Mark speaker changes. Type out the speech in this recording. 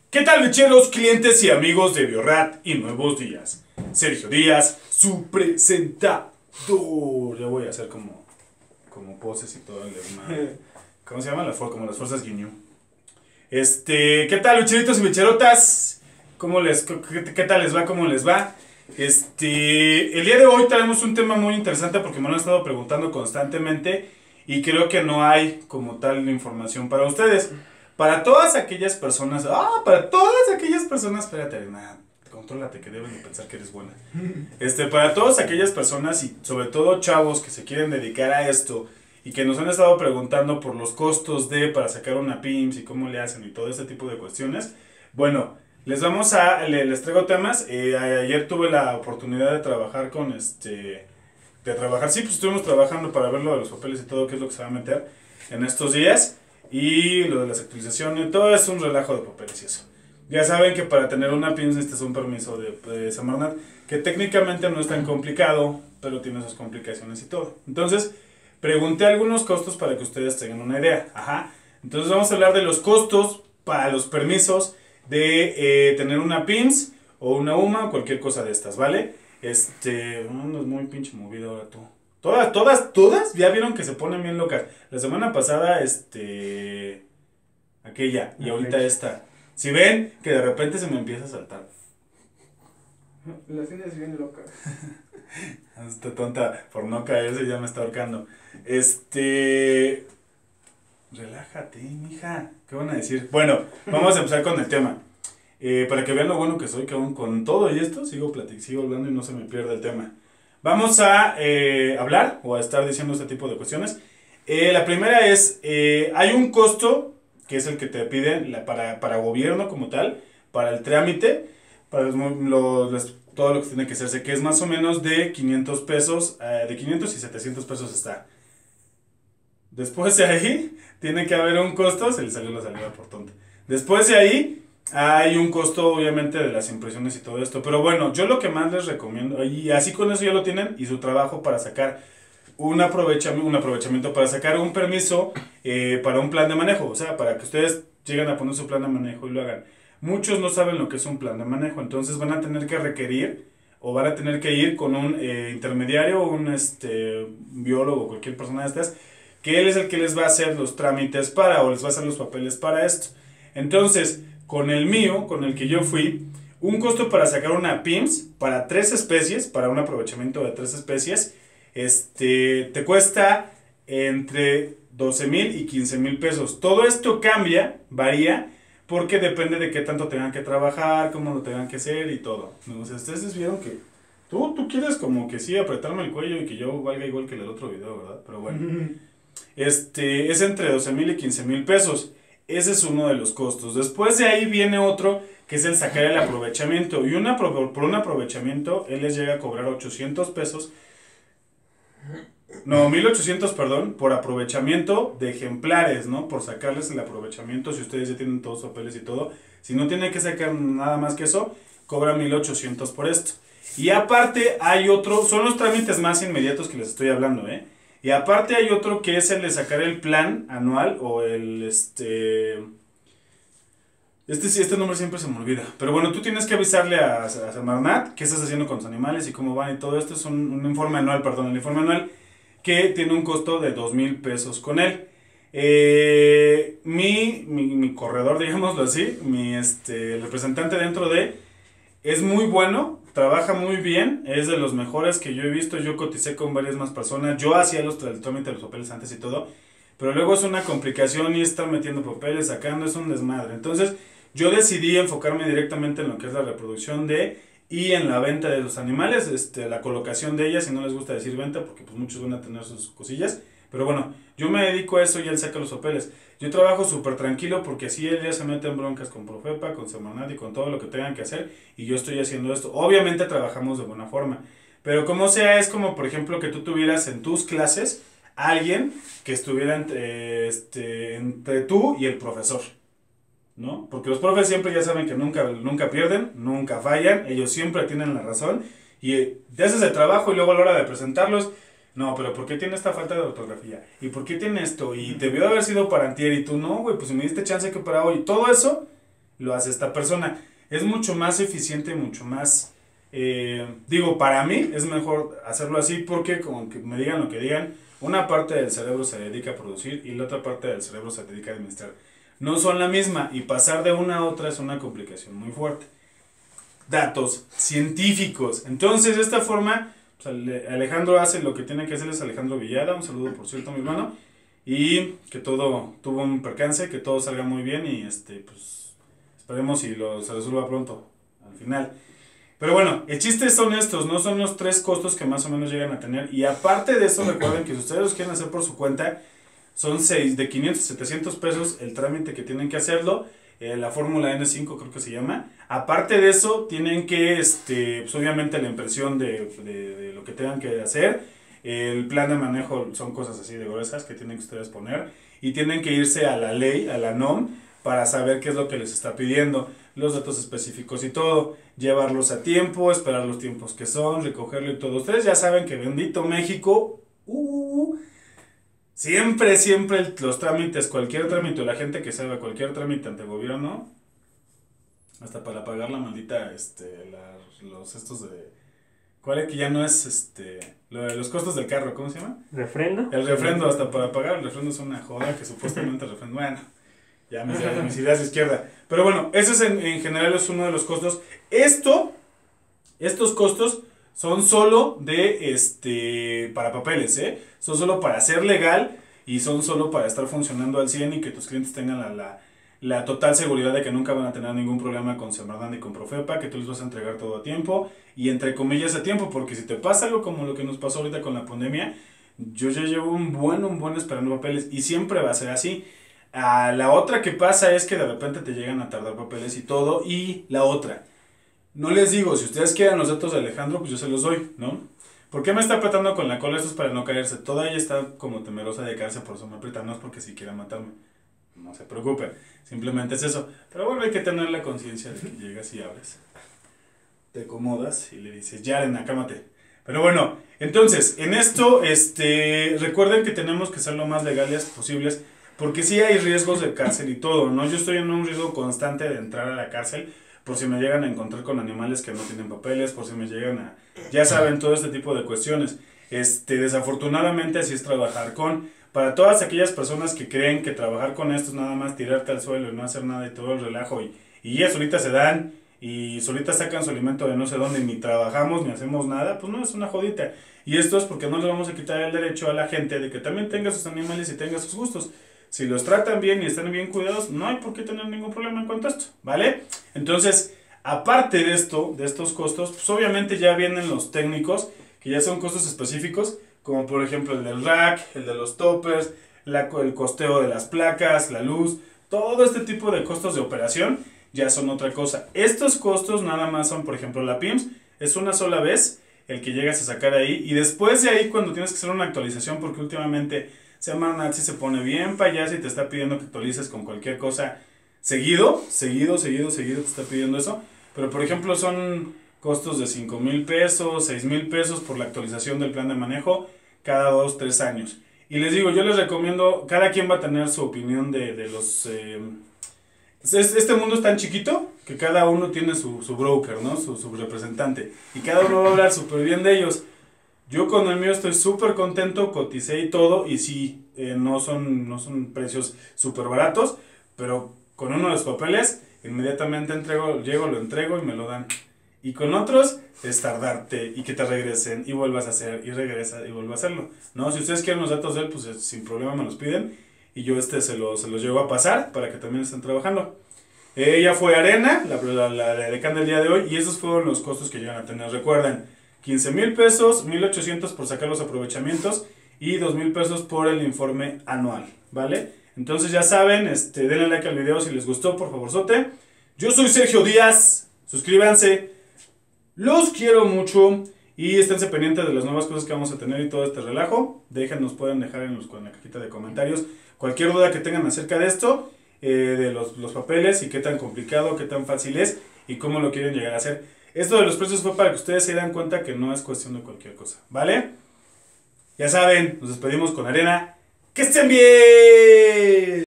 Speaker 1: ¿Qué tal, bicheros, clientes y amigos de Biorat y Nuevos Días? Sergio Díaz, su presentador. Ya voy a hacer como poses y todo el desmadre. ¿Cómo se llaman? Como las fuerzas Guiño. ¿Qué tal, bicheritos y bicherotas? ¿Qué tal les va? ¿Cómo les va? El día de hoy traemos un tema muy interesante porque me lo han estado preguntando constantemente y creo que no hay como tal información para ustedes. Para todas aquellas personas, espérate, Arena, contrólate que deben de pensar que eres buena. Para todas aquellas personas y sobre todo chavos que se quieren dedicar a esto y que nos han estado preguntando por los costos para sacar una PIMS y cómo le hacen y todo ese tipo de cuestiones. Bueno, les traigo temas. Ayer tuve la oportunidad de trabajar sí, pues estuvimos trabajando para ver lo de los papeles y todo, qué es lo que se va a meter en estos días. Y lo de las actualizaciones, todo es un relajo de papeles y eso. Ya saben que para tener una PIMS necesitas un permiso de Semarnat, que técnicamente no es tan complicado, pero tiene sus complicaciones y todo. Entonces, pregunté algunos costos para que ustedes tengan una idea. Entonces vamos a hablar de los costos para los permisos de tener una PIMS o una UMA o cualquier cosa de estas, ¿vale? No es muy pinche movido ahora tú. Todas, ya vieron que se ponen bien locas. La semana pasada, aquella, y ahorita esta. Si ven que de repente se me empieza a saltar.
Speaker 2: Las tienes bien locas.
Speaker 1: Esta tonta, por no caerse, ya me está ahorcando. Relájate, mija. ¿Qué van a decir? Bueno, vamos a empezar con el tema. Para que vean lo bueno que soy, que aún con todo y esto, sigo hablando y no se me pierde el tema. Vamos a hablar o a estar diciendo este tipo de cuestiones. La primera es, hay un costo que es el que te piden para gobierno como tal, para el trámite, para todo lo que tiene que hacerse, que es más o menos de 500 pesos, de 500 y 700 pesos está. Después de ahí, tiene que haber un costo, se le salió la salida por tonto. Después de ahí, hay un costo obviamente de las impresiones y todo esto. Pero bueno, yo lo que más les recomiendo, y así con eso ya lo tienen, y su trabajo para sacar un aprovechamiento para sacar un permiso para un plan de manejo. O sea, para que ustedes lleguen a poner su plan de manejo y lo hagan. Muchos no saben lo que es un plan de manejo, entonces van a tener que requerir o van a tener que ir con un intermediario, un biólogo, cualquier persona de estas, que él es el que les va a hacer los trámites o les va a hacer los papeles para esto. Entonces, con el que yo fui, un costo para sacar una PIMS para 3 especies, para un aprovechamiento de 3 especies, te cuesta entre 12,000 y 15,000 pesos. Todo esto varía, porque depende de qué tanto tengan que trabajar, cómo lo tengan que hacer y todo. O sea, ustedes vieron que tú quieres como que sí apretarme el cuello y que yo valga igual que el otro video, ¿verdad? Pero bueno. Es entre 12,000 y 15,000 pesos. Ese es uno de los costos. Después de ahí viene otro, que es el sacar el aprovechamiento. Y por un aprovechamiento, él les llega a cobrar 800 pesos. No, 1,800, perdón, por aprovechamiento de ejemplares, ¿no? Por sacarles el aprovechamiento, si ustedes ya tienen todos los papeles y todo. Si no tienen que sacar nada más que eso, cobran 1,800 por esto. Y aparte hay otro, son los trámites más inmediatos que les estoy hablando, ¿eh? Y aparte hay otro que es el de sacar el plan anual o este nombre siempre se me olvida. Pero bueno, tú tienes que avisarle a Semarnat qué estás haciendo con los animales y cómo van y todo esto. Es un informe anual, el informe anual que tiene un costo de 2,000 pesos con él. Mi corredor, digámoslo así, el representante dentro es muy bueno, trabaja muy bien, es de los mejores que yo he visto. Yo coticé con varias más personas, yo hacía el trámite de los papeles antes y todo, pero luego es una complicación y estar metiendo papeles, sacando, es un desmadre. Entonces yo decidí enfocarme directamente en lo que es la reproducción y en la venta de los animales, la colocación de ellas. Si no les gusta decir venta, porque pues muchos van a tener sus cosillas, pero bueno, yo me dedico a eso y él saca los papeles. Yo trabajo súper tranquilo porque así él ya se mete en broncas con Profepa, con Semarnat y con todo lo que tengan que hacer, y yo estoy haciendo esto. Obviamente trabajamos de buena forma, pero como sea, es como por ejemplo que tú tuvieras en tus clases alguien que estuviera entre tú y el profesor, ¿no? Porque los profes siempre ya saben que nunca pierden, nunca fallan, ellos siempre tienen la razón, y te haces el trabajo y luego a la hora de presentarlos, no, pero ¿por qué tiene esta falta de ortografía? ¿Y por qué tiene esto? Y debió de haber sido para antier y tú no, güey, pues si me diste chance que para hoy. Todo eso lo hace esta persona. Es mucho más eficiente, mucho más... para mí es mejor hacerlo así porque como que me digan lo que digan, una parte del cerebro se dedica a producir y la otra parte del cerebro se dedica a administrar. No son la misma y pasar de una a otra es una complicación muy fuerte. Datos científicos. Entonces, de esta forma, pues, Alejandro hace lo que tiene que hacer, es Alejandro Villada. Un saludo, por cierto, mi hermano. Y que todo tuvo un percance, que todo salga muy bien y pues esperemos y se resuelva pronto al final. Pero bueno, el chiste son estos, no son los 3 costos que más o menos llegan a tener. Y aparte de eso, recuerden que si ustedes los quieren hacer por su cuenta, son 6 de 500 a 700 pesos el trámite que tienen que hacerlo. La fórmula N5 creo que se llama. Aparte de eso, tienen que, pues obviamente la impresión de lo que tengan que hacer. El plan de manejo son cosas así de gruesas que tienen que ustedes poner. Y tienen que irse a la ley, a la NOM, para saber qué es lo que les está pidiendo. Los datos específicos y todo. Llevarlos a tiempo, esperar los tiempos que son, recogerlo y todo. Ustedes ya saben que bendito México... Siempre los trámites, cualquier trámite, la gente que sabe cualquier trámite ante el gobierno, hasta para pagar la maldita, los estos de, ¿cuál es que ya no es, lo de los costos del carro, ¿cómo se llama?
Speaker 2: ¿Refrendo?
Speaker 1: El refrendo, hasta para pagar el refrendo es una joda que supuestamente el refrendo, bueno, ya mis ideas de izquierda. Pero bueno, ese es en general es uno de los costos. Estos costos son solo para papeles, son solo para ser legal y son solo para estar funcionando al 100 y que tus clientes tengan la total seguridad de que nunca van a tener ningún problema con Semarnat ni con Profepa, que tú les vas a entregar todo a tiempo y entre comillas a tiempo, porque si te pasa algo como lo que nos pasó ahorita con la pandemia, yo ya llevo un buen esperando papeles y siempre va a ser así. La otra que pasa es que de repente te llegan a tardar papeles y todo, y la otra... No les digo, si ustedes quieren los datos de Alejandro, pues yo se los doy, ¿no? ¿Por qué me está apretando con la cola? Esto es para no caerse. Toda ella está como temerosa de caerse, por eso me aprieta. No es porque si quiera matarme. No se preocupen. Simplemente es eso. Pero bueno, hay que tener la conciencia de que llegas y abres. Te acomodas y le dices, ya, Arena, cámate. Pero bueno, entonces, en esto, recuerden que tenemos que ser lo más legales posibles. Porque sí hay riesgos de cárcel y todo, ¿no? Yo estoy en un riesgo constante de entrar a la cárcel. Por si me llegan a encontrar con animales que no tienen papeles, por si me llegan a... Ya saben, todo este tipo de cuestiones. Desafortunadamente así es trabajar con... Para todas aquellas personas que creen que trabajar con esto es nada más tirarte al suelo y no hacer nada y todo el relajo y ya solitas se dan y solitas sacan su alimento de no sé dónde, ni trabajamos ni hacemos nada, pues no, es una jodita. Y esto es porque no le vamos a quitar el derecho a la gente de que también tenga sus animales y tenga sus gustos. Si los tratan bien y están bien cuidados, no hay por qué tener ningún problema en cuanto a esto, ¿vale? Entonces, aparte de estos costos, pues obviamente ya vienen los técnicos, que ya son costos específicos, como por ejemplo el del rack, el de los toppers, el costeo de las placas, la luz, todo este tipo de costos de operación ya son otra cosa. Estos costos nada más son, por ejemplo, la PIMS, es una sola vez el que llegas a sacar ahí, y después de ahí cuando tienes que hacer una actualización, porque últimamente... Semarnat si se pone bien payaso y te está pidiendo que actualices con cualquier cosa seguido te está pidiendo eso. Pero por ejemplo son costos de 5,000 pesos, 6,000 pesos por la actualización del plan de manejo cada 2-3 años. Y les digo, yo les recomiendo, cada quien va a tener su opinión de los... este mundo es tan chiquito que cada uno tiene su broker, ¿no? Su representante. Y cada uno va a hablar súper bien de ellos. Yo con el mío estoy súper contento, coticé y todo, y sí, no son precios súper baratos, pero con uno de los papeles, inmediatamente llego, lo entrego y me lo dan. Y con otros, es tardarte y que te regresen y vuelvas a hacer y regresa y vuelvas a hacerlo. No, si ustedes quieren los datos de él, pues sin problema me los piden y yo se los llevo a pasar para que también estén trabajando. Ella fue Arena, la decana del día de hoy, y esos fueron los costos que llegan a tener. Recuerden, 15,000 pesos, 1,800 por sacar los aprovechamientos y 2,000 pesos por el informe anual, ¿vale? Entonces ya saben, denle like al video si les gustó, por favorzote. Yo soy Sergio Díaz, suscríbanse, los quiero mucho y esténse pendientes de las nuevas cosas que vamos a tener y todo este relajo. Pueden dejar en la cajita de comentarios cualquier duda que tengan acerca de esto, de los papeles y qué tan complicado, qué tan fácil es y cómo lo quieren llegar a hacer. Esto de los precios fue para que ustedes se den cuenta que no es cuestión de cualquier cosa, ¿vale? Ya saben, nos despedimos con Arena. ¡Que estén bien!